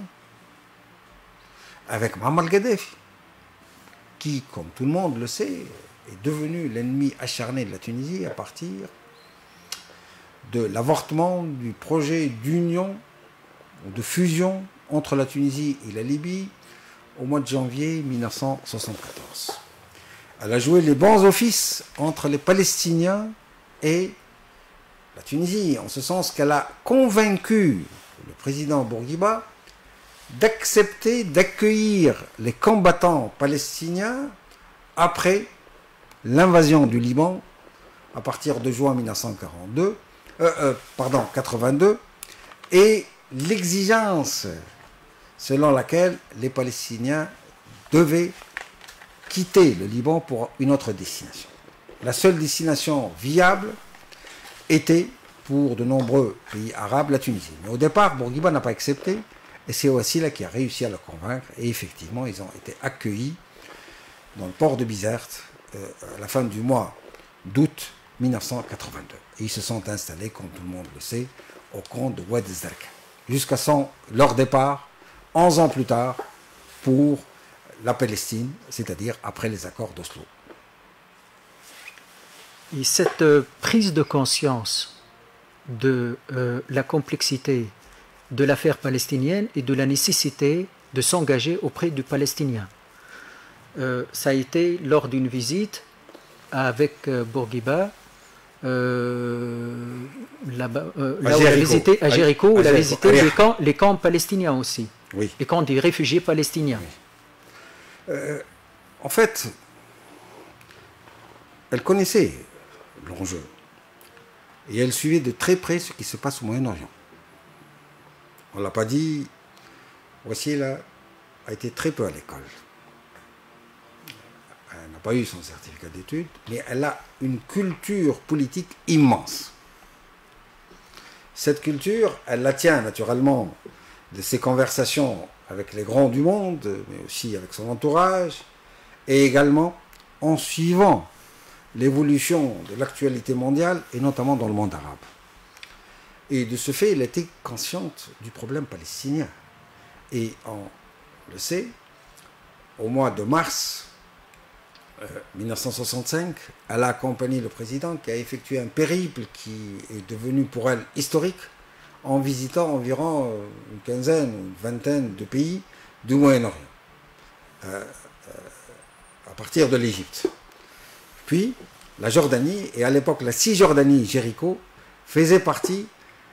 Speaker 8: avec Muammar Kadhafi, qui, comme tout le monde le sait, est devenu l'ennemi acharné de la Tunisie à partir de l'avortement du projet d'union ou de fusion entre la Tunisie et la Libye au mois de janvier 1974. Elle a joué les bons offices entre les Palestiniens et la Tunisie, en ce sens qu'elle a convaincu le président Bourguiba d'accepter d'accueillir les combattants palestiniens après l'invasion du Liban à partir de juin 1982 et l'exigence selon laquelle les Palestiniens devaient quitter le Liban pour une autre destination. La seule destination viable était pour de nombreux pays arabes la Tunisie. Mais au départ, Bourguiba n'a pas accepté et c'est Wassila qui a réussi à le convaincre et effectivement ils ont été accueillis dans le port de Bizerte à la fin du mois d'août 1982. Et ils se sont installés, comme tout le monde le sait, au compte de Oued Zarqa, jusqu'à leur départ, 11 ans plus tard, pour la Palestine, c'est-à-dire après les accords d'Oslo.
Speaker 7: Et cette prise de conscience de la complexité de l'affaire palestinienne et de la nécessité de s'engager auprès du Palestinien. Ça a été lors d'une visite avec Bourguiba, là-bas, là où il a visité à Jéricho, où il a visité les camps palestiniens aussi,
Speaker 8: Oui.
Speaker 7: les camps des réfugiés palestiniens.
Speaker 8: En fait, elle connaissait l'enjeu et elle suivait de très près ce qui se passe au Moyen-Orient. On ne l'a pas dit, Wassila a été très peu à l'école. Elle n'a pas eu son certificat d'études, mais elle a une culture politique immense. Cette culture, elle la tient naturellement de ses conversations avec les grands du monde, mais aussi avec son entourage, et également en suivant l'évolution de l'actualité mondiale, et notamment dans le monde arabe. Et de ce fait, elle était consciente du problème palestinien. Et on le sait, au mois de mars 1965, elle a accompagné le président qui a effectué un périple qui est devenu pour elle historique en visitant environ une quinzaine ou une vingtaine de pays du Moyen-Orient, à partir de l'Égypte. Puis la Jordanie, et à l'époque la Cisjordanie Jéricho, faisait partie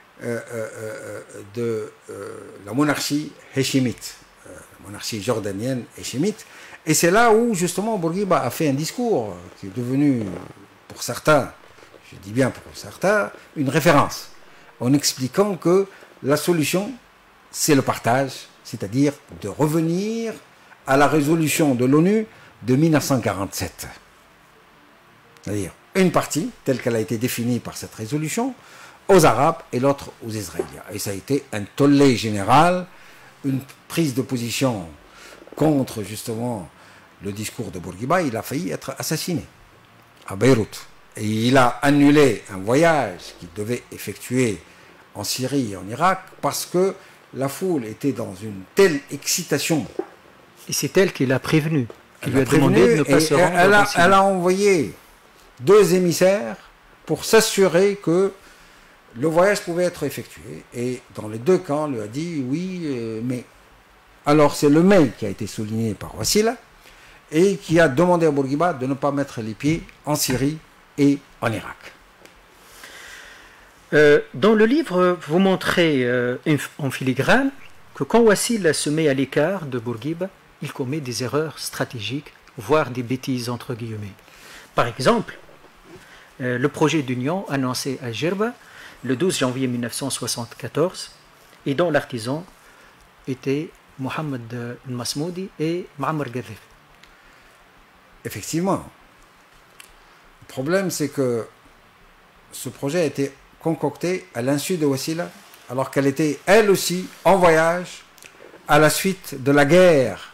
Speaker 8: de la monarchie héchémite, la monarchie jordanienne héchémite. Et c'est là où, justement, Bourguiba a fait un discours qui est devenu, pour certains, je dis bien pour certains, une référence, en expliquant que la solution, c'est le partage, c'est-à-dire de revenir à la résolution de l'ONU de 1947. C'est-à-dire une partie, telle qu'elle a été définie par cette résolution, aux Arabes et l'autre aux Israéliens. Et ça a été un tollé général, une prise de position contre justement le discours de Bourguiba. Il a failli être assassiné à Beyrouth. Et il a annulé un voyage qu'il devait effectuer en Syrie et en Irak parce que la foule était dans une telle excitation.
Speaker 7: Et c'est elle qui l'a prévenu, qui lui a demandé de ne pas se rendre.
Speaker 8: Elle a envoyé 2 émissaires pour s'assurer que le voyage pouvait être effectué. Et dans les 2 cas, on lui a dit oui, mais... Alors c'est le mais qui a été souligné par Wassila et qui a demandé à Bourguiba de ne pas mettre les pieds en Syrie et en Irak.
Speaker 7: Dans le livre, vous montrez en filigrane que quand Wassila se met à l'écart de Bourguiba, il commet des erreurs stratégiques, voire des bêtises entre guillemets. Par exemple, le projet d'union annoncé à Djerba le 12 janvier 1974 et dont l'artisan était Mohamed Masmoudi et Muammar Gaddafi.
Speaker 8: Effectivement. Le problème, c'est que ce projet a été concocté à l'insu de Wassila, alors qu'elle était, elle aussi, en voyage à la suite de la guerre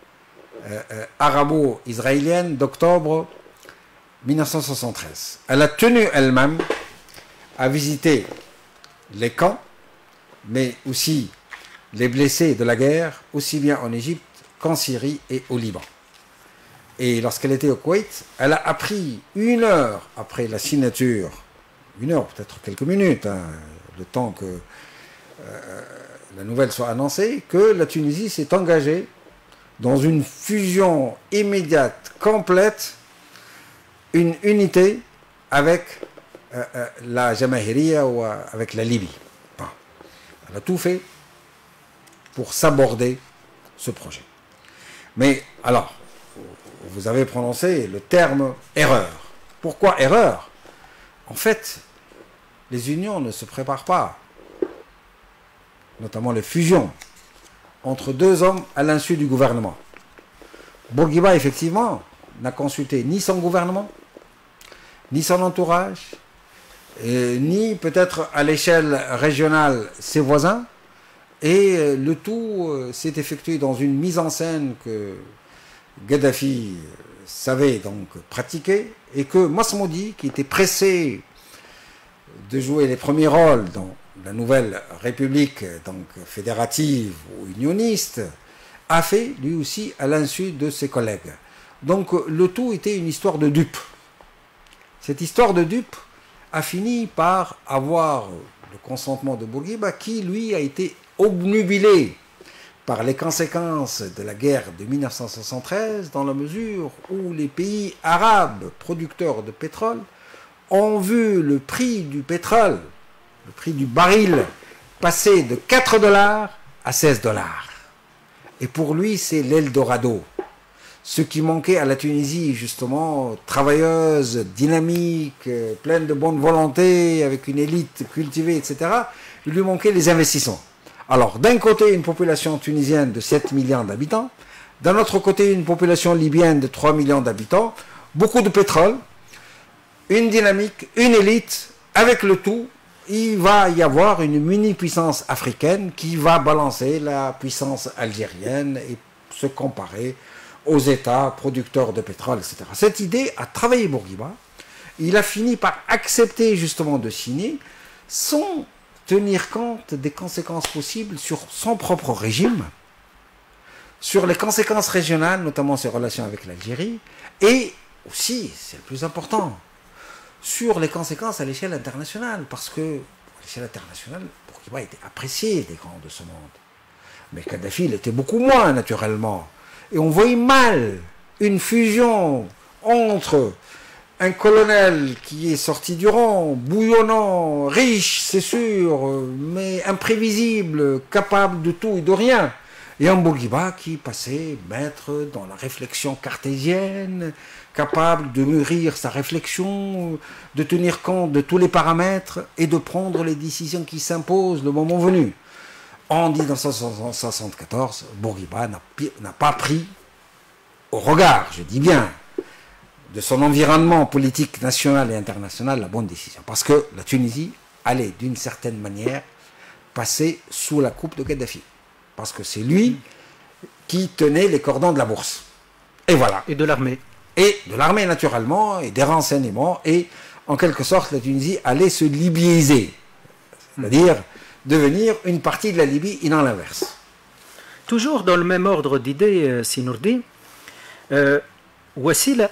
Speaker 8: arabo-israélienne d'octobre 1973. Elle a tenu elle-même à visiter les camps, mais aussi les blessés de la guerre, aussi bien en Égypte qu'en Syrie et au Liban. Et lorsqu'elle était au Koweït, elle a appris 1 heure après la signature, 1 heure, peut-être quelques minutes, le temps que la nouvelle soit annoncée, que la Tunisie s'est engagée dans une fusion immédiate, complète, une unité avec la Jamahiriya ou avec la Libye. Bon. Elle a tout fait pour s'aborder ce projet. Mais alors, vous avez prononcé le terme erreur. Pourquoi erreur? En fait, les unions ne se préparent pas, notamment les fusions, entre 2 hommes à l'insu du gouvernement. Bourguiba, effectivement, n'a consulté ni son gouvernement, ni son entourage, ni peut-être à l'échelle régionale ses voisins, et le tout s'est effectué dans une mise en scène que Gaddafi savait donc pratiquer, et que Masmoudi, qui était pressé de jouer les premiers rôles dans la nouvelle république donc fédérative ou unioniste, a fait lui aussi à l'insu de ses collègues. Donc le tout était une histoire de dupes. Cette histoire de dupes a fini par avoir le consentement de Bourguiba, qui lui a été obnubilé par les conséquences de la guerre de 1973, dans la mesure où les pays arabes producteurs de pétrole ont vu le prix du pétrole, le prix du baril, passer de 4 $ à 16 $. Et pour lui, c'est l'Eldorado. Ce qui manquait à la Tunisie, justement, travailleuse, dynamique, pleine de bonne volonté, avec une élite cultivée, etc., il lui manquait les investissements. Alors, d'un côté, une population tunisienne de 7 millions d'habitants, d'un autre côté, une population libyenne de 3 millions d'habitants, beaucoup de pétrole, une dynamique, une élite, avec le tout, il va y avoir une mini-puissance africaine qui va balancer la puissance algérienne et se comparer aux États producteurs de pétrole, etc. Cette idée a travaillé Bourguiba. Il a fini par accepter justement de signer sans tenir compte des conséquences possibles sur son propre régime, sur les conséquences régionales, notamment ses relations avec l'Algérie, et aussi, c'est le plus important, sur les conséquences à l'échelle internationale, parce que à l'échelle internationale, Bourguiba était apprécié des grands de ce monde. Mais Kadhafi l'était beaucoup moins, naturellement. Et on voyait mal une fusion entre un colonel qui est sorti du rang, bouillonnant, riche, c'est sûr, mais imprévisible, capable de tout et de rien, et un Bourguiba qui passait maître dans la réflexion cartésienne, capable de mûrir sa réflexion, de tenir compte de tous les paramètres et de prendre les décisions qui s'imposent le moment venu. En 1974, Bourguiba n'a pas pris, au regard, je dis bien, de son environnement politique national et international, la bonne décision. Parce que la Tunisie allait, d'une certaine manière, passer sous la coupe de Kadhafi. Parce que c'est lui qui tenait les cordons de la bourse. Et voilà.
Speaker 7: Et de l'armée.
Speaker 8: Et de l'armée, naturellement, et des renseignements. Et, en quelque sorte, la Tunisie allait se libyaiser. C'est-à-dire devenir une partie de la Libye et non l'inverse.
Speaker 7: Toujours dans le même ordre d'idées, Sinourdi, Wassila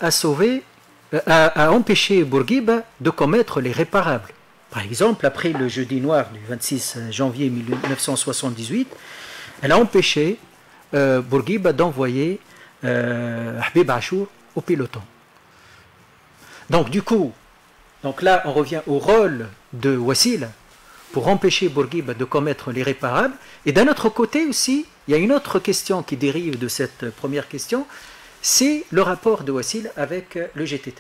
Speaker 7: a empêché Bourguiba de commettre les réparables. Par exemple, après le jeudi noir du 26 janvier 1978, elle a empêché Bourguiba d'envoyer Habib Achour au peloton. Donc du coup, là on revient au rôle de Wassila pour empêcher Bourguiba de commettre les réparables. Et d'un autre côté aussi, il y a une autre question qui dérive de cette première question, c'est le rapport de Wassila avec le GTT.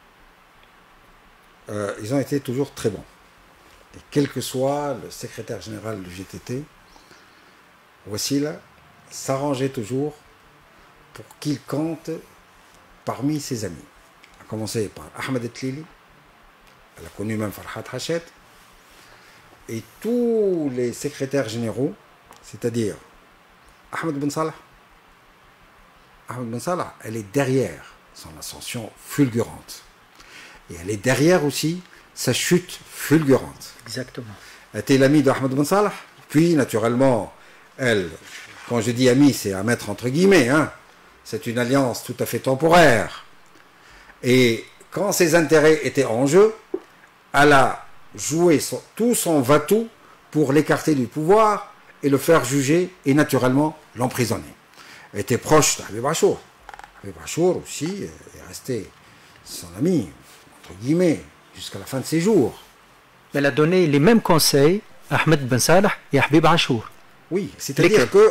Speaker 8: Ils ont été toujours très bons. Et quel que soit le secrétaire général du GTT, Wassila s'arrangeait toujours pour qu'il compte parmi ses amis. À commencer par Ahmed Etlili, elle a connu même Farhat Hachet, et tous les secrétaires généraux, c'est-à-dire Ahmed Ben Salah. Ahmed Ben Salah, elle est derrière son ascension fulgurante. Et elle est derrière aussi sa chute fulgurante.
Speaker 7: Exactement.
Speaker 8: Elle était l'amie d'Ahmed Ben Salah. Puis, naturellement, elle, quand je dis amie, c'est à mettre entre guillemets, hein. C'est une alliance tout à fait temporaire. Et quand ses intérêts étaient en jeu, elle a joué tout son va-tout pour l'écarter du pouvoir et le faire juger et naturellement l'emprisonner. Elle était proche d'Habib Achour. Habib Achour aussi est resté son ami, entre guillemets, jusqu'à la fin de ses jours.
Speaker 7: Elle a donné les mêmes conseils à Ahmed Ben Salah et à Habib Achour.
Speaker 8: Oui, c'est-à-dire que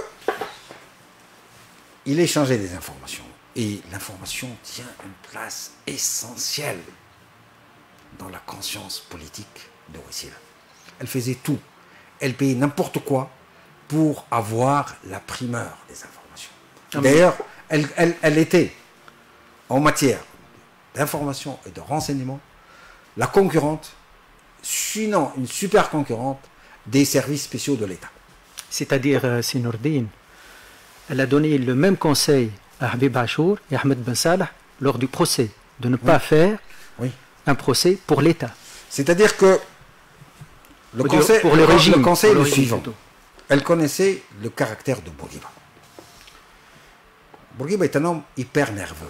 Speaker 8: il échangeait des informations. Et l'information tient une place essentielle dans la conscience politique de Wassila. Elle faisait tout. Elle payait n'importe quoi pour avoir la primeur des informations. D'ailleurs, elle était, en matière d'information et de renseignement, la concurrente, sinon une super concurrente, des services spéciaux de l'État.
Speaker 7: C'est-à-dire, Sinourdine, elle a donné le même conseil à Habib Achour et Ahmed Ben Salah lors du procès, de ne pas faire un procès pour l'État.
Speaker 8: C'est-à-dire que le conseil,
Speaker 7: pour le régime,
Speaker 8: est le suivant. Elle connaissait le caractère de Bourguiba. Bourguiba est un homme hyper nerveux.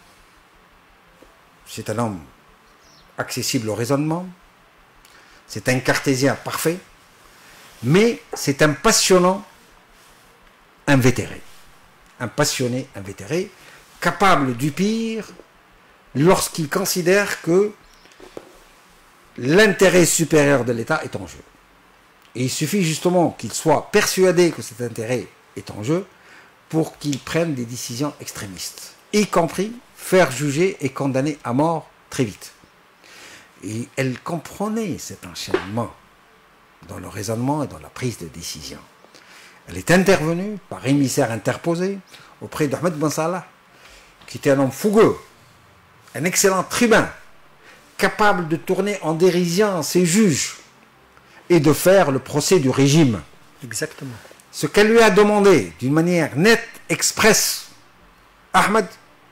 Speaker 8: C'est un homme accessible au raisonnement. C'est un cartésien parfait. Mais c'est un passionnant invétéré. Un passionné invétéré, capable du pire lorsqu'il considère que l'intérêt supérieur de l'État est en jeu. Et il suffit justement qu'il soit persuadé que cet intérêt est en jeu pour qu'il prenne des décisions extrémistes, y compris faire juger et condamner à mort très vite. Et elle comprenait cet enchaînement dans le raisonnement et dans la prise de décision. Elle est intervenue par émissaire interposé auprès d'Ahmed Ben Salah, qui était un homme fougueux, un excellent tribun, capable de tourner en dérision ses juges et de faire le procès du régime.
Speaker 7: Exactement.
Speaker 8: Ce qu'elle lui a demandé d'une manière nette, expresse, Ahmed,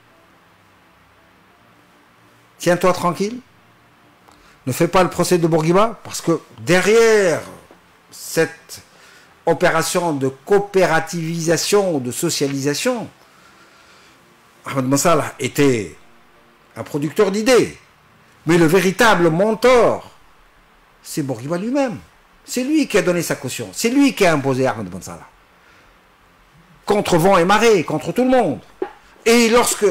Speaker 8: tiens-toi tranquille, ne fais pas le procès de Bourguiba, parce que derrière cette opération de coopérativisation ou de socialisation, Ahmed Ben Salah était un producteur d'idées, mais le véritable mentor, c'est Bourguiba lui-même. C'est lui qui a donné sa caution, c'est lui qui a imposé Ahmed Ben Salah. Contre vent et marée, contre tout le monde. Et lorsque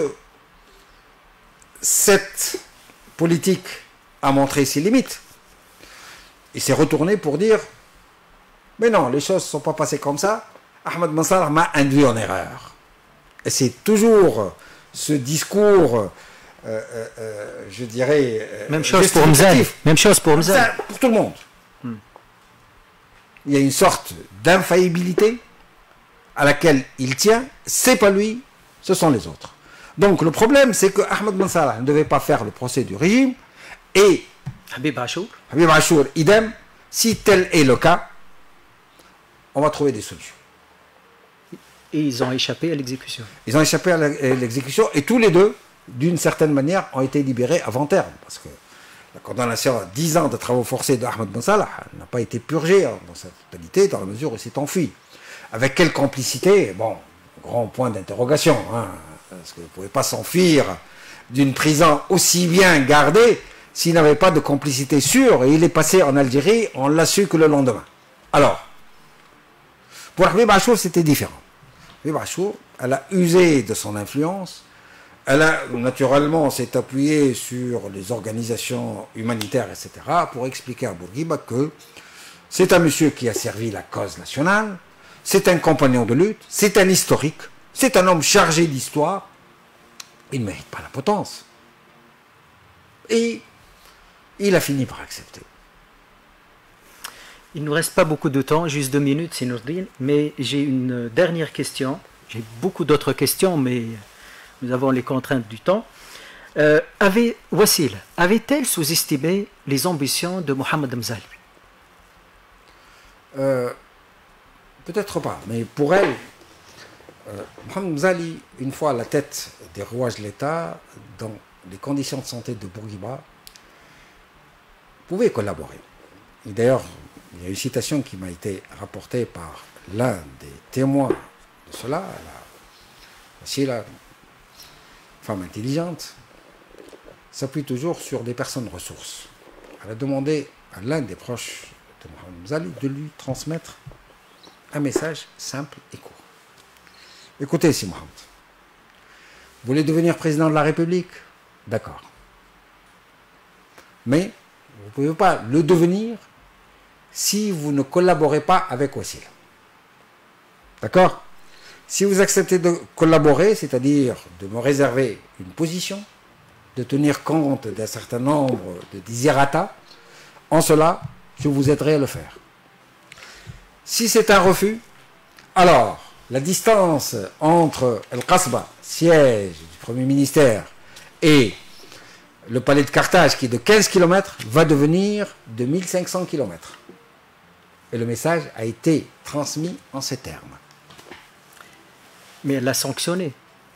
Speaker 8: cette politique a montré ses limites, il s'est retourné pour dire mais non, les choses ne sont pas passées comme ça, Ahmed Ben Salah m'a induit en erreur. Et c'est toujours ce discours, je dirais...
Speaker 7: Même chose pour Mzali. Même chose pour Mzali.
Speaker 8: Pour tout le monde. Il y a une sorte d'infaillibilité à laquelle il tient. C'est pas lui, ce sont les autres. Donc le problème, c'est que Ahmed Ben Salah ne devait pas faire le procès du régime et
Speaker 7: Habib Achour,
Speaker 8: idem. Si tel est le cas, on va trouver des solutions.
Speaker 7: Et ils ont échappé à l'exécution.
Speaker 8: Ils ont échappé à l'exécution et tous les deux, d'une certaine manière, ont été libérés avant terme. Parce que la condamnation à 10 ans de travaux forcés d'Ahmed Ben Salah n'a pas été purgée dans sa totalité, dans la mesure où il s'est enfui. Avec quelle complicité? Bon, grand point d'interrogation. Hein, parce que vous ne pouvez pas s'enfuir d'une prison aussi bien gardée s'il n'avait pas de complicité sûre. Et il est passé en Algérie, on l'a su que le lendemain. Alors, pour Habib Achour, c'était différent. Habib Achour, elle a usé de son influence. Elle a, naturellement, s'est appuyée sur les organisations humanitaires, etc., pour expliquer à Bourguiba que c'est un monsieur qui a servi la cause nationale, c'est un compagnon de lutte, c'est un historique, c'est un homme chargé d'histoire. Il ne mérite pas la potence. Et il a fini par accepter.
Speaker 7: Il ne nous reste pas beaucoup de temps, juste 2 minutes, Sinourdine, mais j'ai une dernière question. J'ai beaucoup d'autres questions, mais nous avons les contraintes du temps. Wassil, avait-elle sous-estimé les ambitions de Mohamed Mzali?
Speaker 8: Peut-être pas, mais pour elle, Mohamed Mzali, une fois à la tête des rouages de l'État, dans les conditions de santé de Bourguiba, pouvait collaborer. Et d'ailleurs, il y a une citation qui m'a été rapportée par l'un des témoins de cela, la femme intelligente, s'appuie toujours sur des personnes ressources. Elle a demandé à l'un des proches de Mohamed Mzali de lui transmettre un message simple et court. Écoutez, si Mohamed, vous voulez devenir président de la République? D'accord. Mais vous ne pouvez pas le devenir si vous ne collaborez pas avec Wassil. D'accord? Si vous acceptez de collaborer, c'est-à-dire de me réserver une position, de tenir compte d'un certain nombre de desiderata, en cela, je vous aiderai à le faire. Si c'est un refus, alors la distance entre El Qasba, siège du Premier ministère, et le palais de Carthage, qui est de 15 km, va devenir de 1500 km. Et le message a été transmis en ces termes.
Speaker 7: Mais elle l'a sanctionné.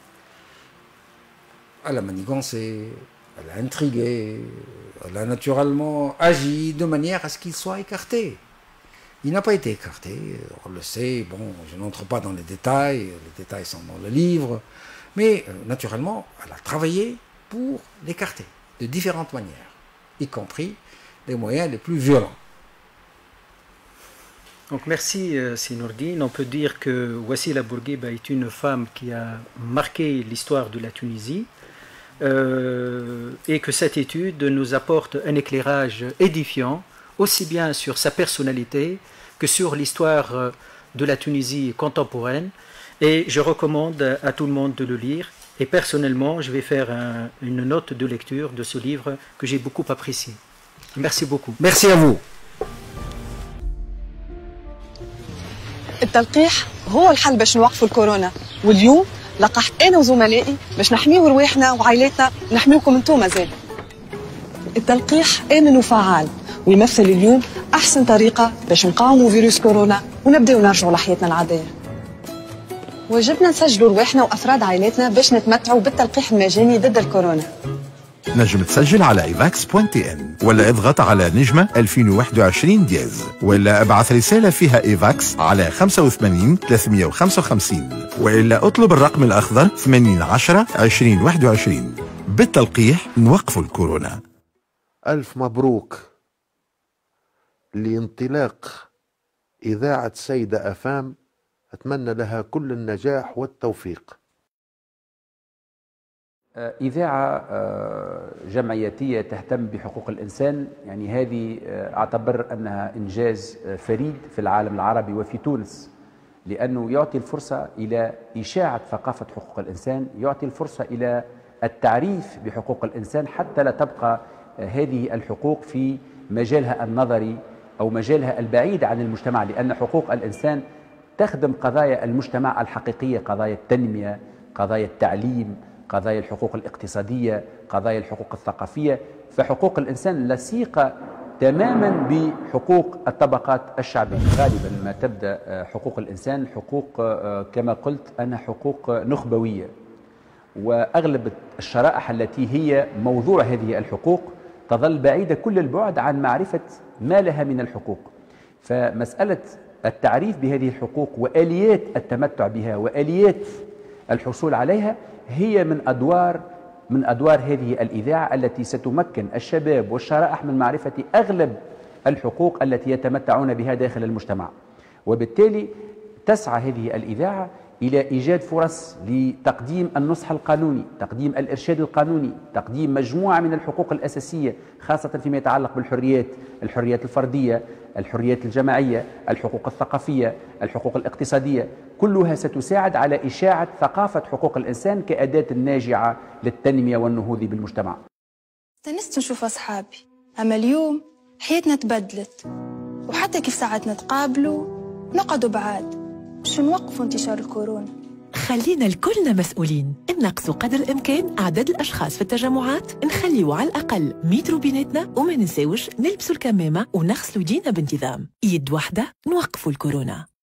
Speaker 8: Elle a manigancé, elle a intrigué, elle a naturellement agi de manière à ce qu'il soit écarté. Il n'a pas été écarté, on le sait, bon, je n'entre pas dans les détails sont dans le livre, mais naturellement, elle a travaillé pour l'écarter de différentes manières, y compris les moyens les plus violents.
Speaker 7: Donc merci Sinourdine. On peut dire que Wassila Bourguiba est une femme qui a marqué l'histoire de la Tunisie et que cette étude nous apporte un éclairage édifiant aussi bien sur sa personnalité que sur l'histoire de la Tunisie contemporaine. Et je recommande à tout le monde de le lire. Et personnellement, je vais faire une note de lecture de ce livre que j'ai beaucoup apprécié. Merci beaucoup.
Speaker 8: Merci à vous.
Speaker 4: التلقيح هو الحل باش نوقفوا الكورونا، واليوم لقحت انا وزملائي باش نحميو رواحنا وعائلاتنا ونحميوكم انتوما زاد. التلقيح آمن وفعال ويمثل اليوم احسن طريقه باش نقاوموا فيروس كورونا ونبداو نرجعوا لحياتنا العاديه. واجبنا نسجلوا رواحنا وافراد عائلاتنا باش نتمتعوا بالتلقيح المجاني ضد الكورونا.
Speaker 5: نجم تسجل على evax.tn ولا اضغط على نجمة 2021 دياز ولا ابعث رسالة فيها ايفاكس على 85 355 وإلا اطلب الرقم الأخضر 80 10 20 21. بالتلقيح نوقف الكورونا.
Speaker 3: ألف مبروك لانطلاق إذاعة سيدة أفام، أتمنى لها كل النجاح والتوفيق.
Speaker 9: إذاعة جمعياتية تهتم بحقوق الإنسان، يعني هذه أعتبر أنها إنجاز فريد في العالم العربي وفي تونس، لأنه يعطي الفرصة إلى إشاعة ثقافة حقوق الإنسان، يعطي الفرصة إلى التعريف بحقوق الإنسان حتى لا تبقى هذه الحقوق في مجالها النظري أو مجالها البعيد عن المجتمع، لأن حقوق الإنسان تخدم قضايا المجتمع الحقيقية، قضايا التنمية، قضايا التعليم، قضايا الحقوق الاقتصادية، قضايا الحقوق الثقافية. فحقوق الإنسان لصيقة تماما بحقوق الطبقات الشعبية. غالبا ما تبدأ حقوق الإنسان حقوق كما قلت أنها حقوق نخبوية، وأغلب الشرائح التي هي موضوع هذه الحقوق تظل بعيدة كل البعد عن معرفة ما لها من الحقوق. فمسألة التعريف بهذه الحقوق وآليات التمتع بها وآليات الحصول عليها هي من أدوار هذه الإذاعة التي ستمكن الشباب والشرائح من معرفة أغلب الحقوق التي يتمتعون بها داخل المجتمع. وبالتالي تسعى هذه الإذاعة إلى إيجاد فرص لتقديم النصح القانوني، تقديم الإرشاد القانوني، تقديم مجموعة من الحقوق الأساسية خاصة فيما يتعلق بالحريات، الحريات الفردية، الحريات الجماعية، الحقوق الثقافية، الحقوق الاقتصادية، كلها ستساعد على إشاعة ثقافة حقوق الإنسان كأداة ناجعة للتنمية والنهوض بالمجتمع.
Speaker 1: استنست نشوف أصحابي، أما اليوم حياتنا تبدلت، وحتى كيف ساعات نتقابلوا نقعدوا بعاد باش نوقفوا انتشار الكورونا.
Speaker 2: خلينا الكلنا مسؤولين، نقصوا قدر الإمكان أعداد الأشخاص في التجمعات، نخليوا على الأقل 100 روبيناتنا وما ننساوش نلبسوا الكمامة ونغسلوا يدينا بانتظام. يد واحدة نوقفوا الكورونا.